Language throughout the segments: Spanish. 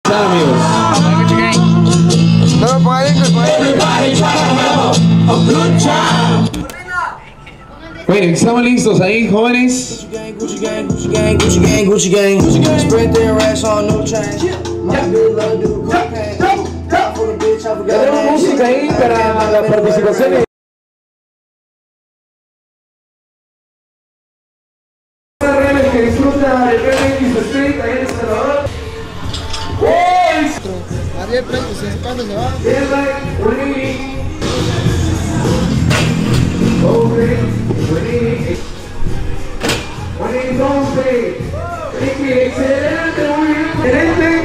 Chao, amigos. No, por ahí. Bueno, estamos listos ahí, jóvenes. Gucci gang. Spread their racks on no change. My bitch love do cocaine. For the bitch, I forgot. Tenemos música ahí para la participación. Que disfruta el BMX Street ahí en El Salvador. Ariel, se cuándo se va. Excelente, muy bien. Excelente.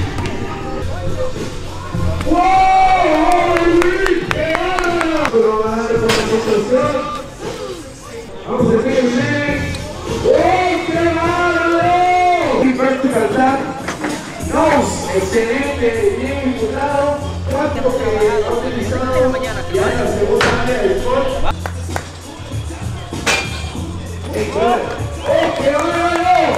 Vamos a hacer el video. ¡Qué bárbaro! Y practical tap. Dos. Excelente, bien ejecutado. Cuatro que ha utilizado ya en la segunda área del sport. ¡Qué bárbaro!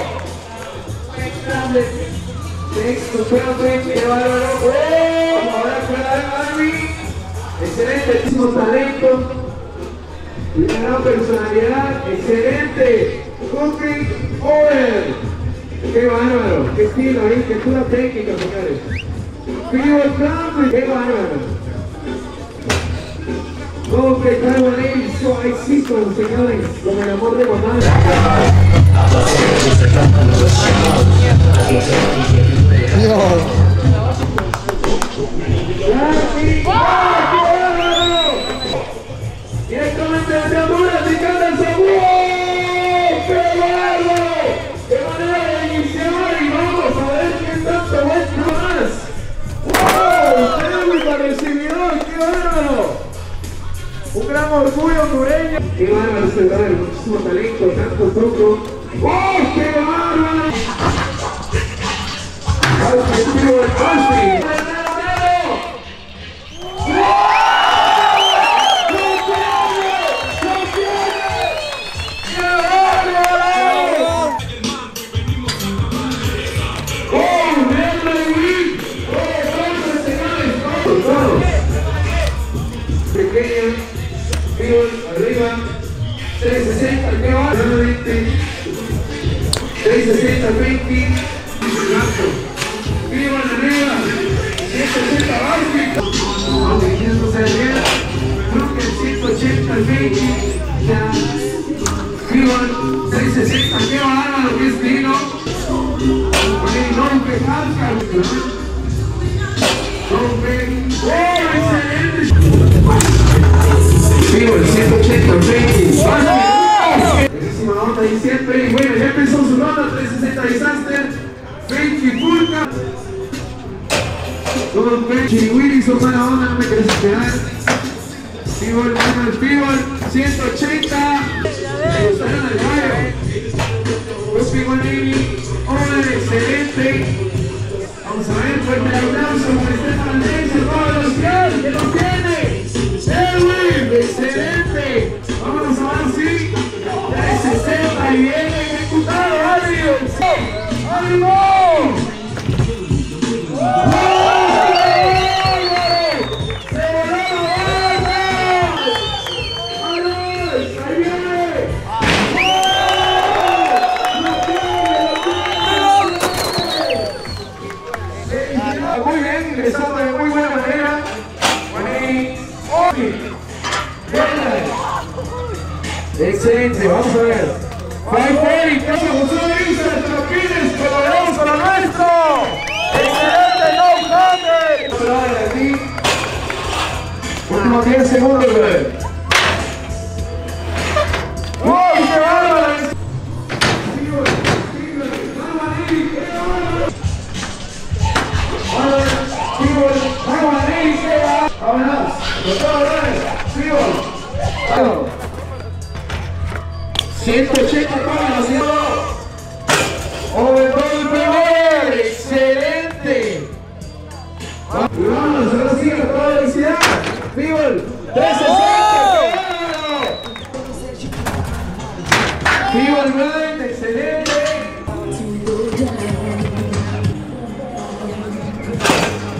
Sexto, qué bárbaro. Vamos ahora con la Army. Excelentísimo talento. Y una gran personalidad. Excelente. Cooking Oil. Qué bárbaro. Qué estilo ahí. Qué pura técnica, señores. Vivo el campo. Qué bárbaro. Ok, Taiwanese, suavecito, señores, con el amor de mamá. Directamente desde Honduras, y canta el segundo. ¡Qué bárbaro! ¡Qué manera de iniciar! Y vamos a ver quién tanto muestra más. ¡Wow! ¡Qué para el recibidor! ¡Qué bárbaro! Un gran orgullo hondureño. ¡Qué bárbaro este brother! Muchísimo talento, tanto truco. ¡Oh, qué bárbaro! ¡Al tiro del Cosby! Pequeña, arriba, 360, que va, 360, 20, arriba, 160, abajo, 560, creo que 180, 20, ya, arriba, 360, que va, lo que es vino, no, que falta, vivo el 180, 20, buenísima nota ahí siempre. Y bueno, ya empezó su ronda, 360 disaster, 20 pulca. Todo Pechi y Willy son buena onda, no me querés esperar. Vivo el Pibol, 180. Me gustaron el gallo. Pues Pigolini, hombre, excelente. Vamos a ver, fuerte el aplauso por Estefan Andrés, el Pablo Lucial, que lo tiene. Edwin, excelente. Vámonos ahora sí. 360 y bien ejecutado, ¡ánimo! ¡Ánimo! Muy bien, ingresando de muy buena manera. Excelente, vamos a ver. Five casi José Luis, Tropines, colaboramos con lo nuestro. Excelente, no cambie. Pero ahora de aquí. Último 10 segundos, brother. ¡Wow! ¡Qué bárbaro! Vámonos, los 180 páginas, over todo el primer, excelente. Vámonos, ahora sí, a toda velocidad. Fibol, 360, Fibol, excelente.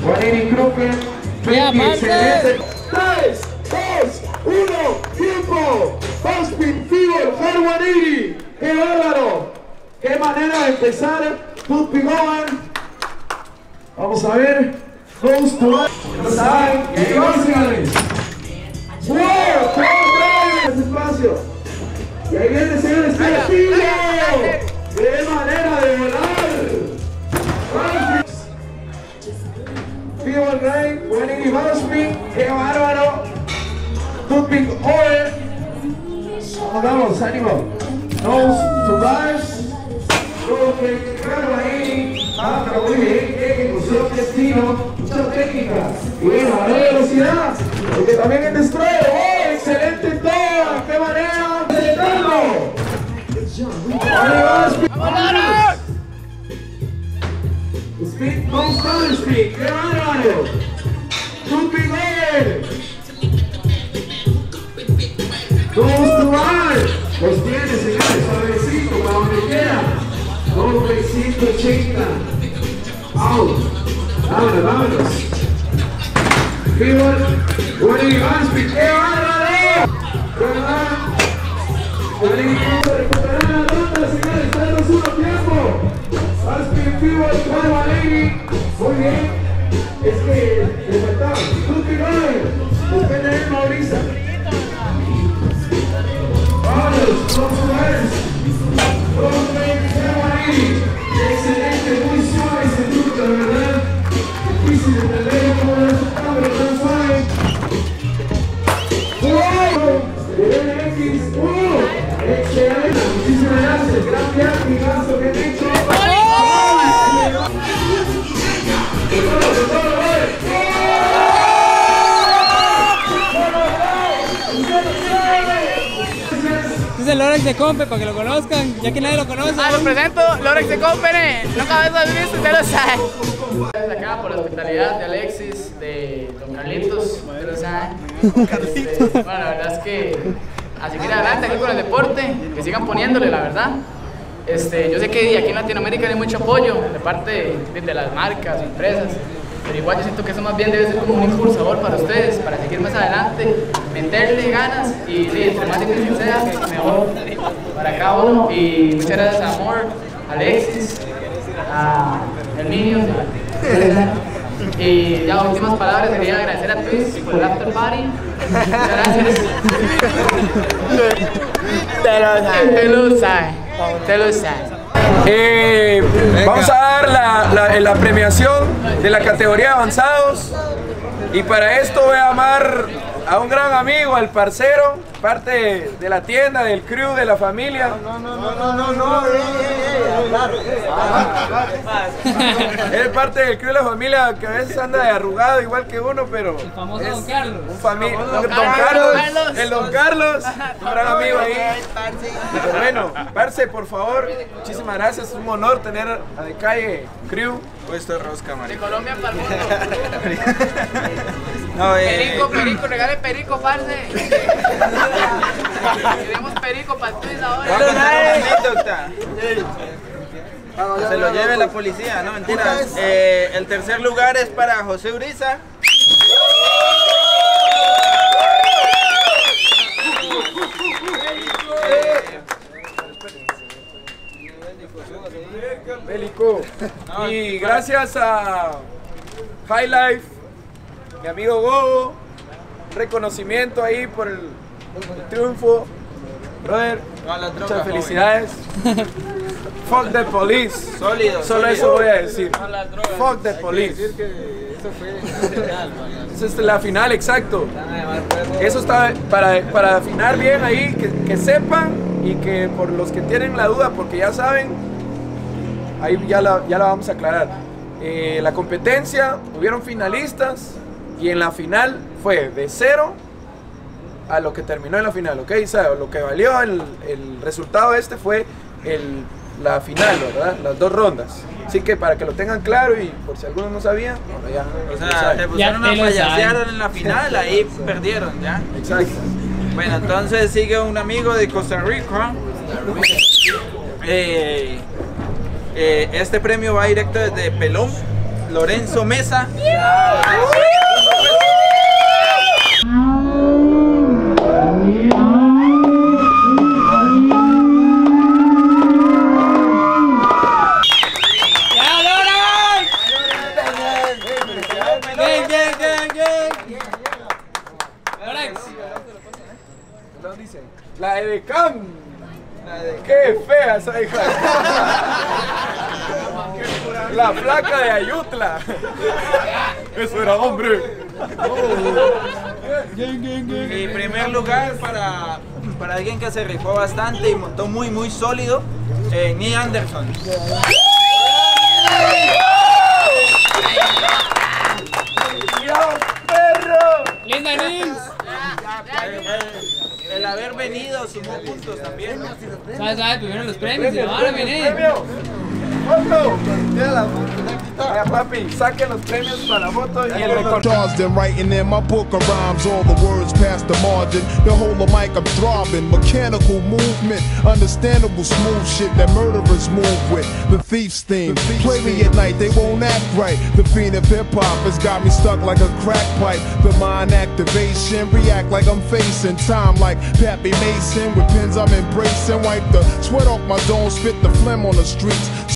180 Crooked. Excelente. 3, 2, 1, tiempo. Backspin, Figure, Hard 180. ¡Qué bárbaro! ¡Qué manera de empezar! Tupi Gohan. Vamos a ver. Goes to one. Y ahí vamos, señores. ¡Wow! ¡Qué espacio! Y ahí viene, señores, Castillo. ¡Qué manera de volar! Figure Rain, 180 Backspin. ¡Qué bárbaro! Tupi Over. Vamos, ánimo. Nose to bars. Claro ahí. Pero muy bien, qué ejecución, qué estilo, mucha técnica. Y bueno, la velocidad, porque también es Destroyer. ¡Oh, excelente todo! ¡Qué manera de detenerlo! ¡Ahí va, Speed, no stop Speed, ¡qué bárbaro! ¡Tupi Goyer! ¡Goes to bar! Los tiene, señores, suavecito, para donde quiera. 180. Out. Vámonos, vámonos. Figure. 180 Backspin. ¡Qué bárbaro! ¡Qué bárbaro! Recuperarán la ronda, señores. Tenemos uno tiempo. Backspin, Figure, 180. Muy bien. Es que le faltaba. Tupi Goyer. Depende de Mauricio. Vámonos, vamos a ver. Excelente, muy suave ese truco, la verdad. Difícil de entender cómo lo resultado, pero tan suave. ¡Wow! MX, ¡wow! Excelente, muchísimas gracias. Gran viaje, gasto que han hecho. Es el Lorex de Compe, para que lo conozcan, ya que nadie lo conoce. Lo presento, Lorex de Compe, nunca habéis visto, usted lo sabe. Acá por la hospitalidad de Alexis, de Don Carlitos, usted lo sabe. Bueno, la verdad es que a seguir adelante aquí con el deporte, que sigan poniéndole, la verdad. Yo sé que aquí en Latinoamérica hay mucho apoyo de parte de las marcas, empresas, pero igual yo siento que eso más bien debe ser como un impulsador para ustedes, para seguir más adelante, meterle ganas y sí, entre más difícil sea, mejor para cada uno. Y muchas gracias a Amor, a Alexis, a Herminio. Y ya últimas palabras, quería agradecer a Twist por el after party. Muchas gracias. Te lo sabes. Vamos a dar la premiación de la categoría de avanzados, y para esto voy a llamar a un gran amigo, al parcero, parte de la tienda, del crew, de la familia. Es parte del crew de la familia, que a veces anda de arrugado igual que uno, pero El famoso Don Carlos. Don Carlos, un gran amigo ahí. Pero bueno, parce, por favor, muchísimas gracias, es un honor tener a De Calle Crew. Puesto rosca, De marico. Colombia para el mundo. No, Perico, regale perico, parce. Queremos perico para el Twist ahora. una anécdota. Se lo lleve la policía, no mentiras. El tercer lugar es para José Uriza. Bélico. Y gracias a High Life, mi amigo Gogo, reconocimiento ahí por el triunfo. Brother, muchas felicidades. Fuck the police. Sólido. Solo eso voy a decir. Fuck the police. Esa es la final, exacto. Eso está para afinar bien ahí, que sepan, y que por los que tienen la duda, porque ya saben, ahí ya la vamos a aclarar. La competencia, hubieron finalistas, y en la final fue de 0 a lo que terminó en la final, ¿ok? O sea, lo que valió el resultado fue la final, ¿verdad? Las 2 rondas. Así que para que lo tengan claro, y por si algunos no sabían, bueno, ya. O sea, se pusieron a payasear en la final, ahí perdieron, ¿ya? Exacto. Bueno, entonces sigue un amigo de Costa Rica. Este premio va directo desde Pelón. Lorenzo Mesa. La Edecam. Qué fea esa hija. La flaca de Ayutla. Eso era hombre. Y primer lugar para alguien que se rifó bastante y montó muy sólido, Neil Anderson. ¡Linda Nils! El haber venido sumó puntos también. ¿Sabes? Tuvieron los premios y no van a venir. ¡Foto! Vaya papi, saquen los premios para la foto y el recorte. Charged and writing in my book of rhymes, all the words past the margin. The whole of mic I'm throbbing, mechanical movement, understandable smooth shit that murderers move with. The thief's theme, play me at night, they won't act right. The fiend of hip hop has got me stuck like a crack pipe. The mind activation, react like I'm facing time like Pappy Mason with pins I'm embracing. Wipe the sweat off my dome, spit the phlegm on the streets.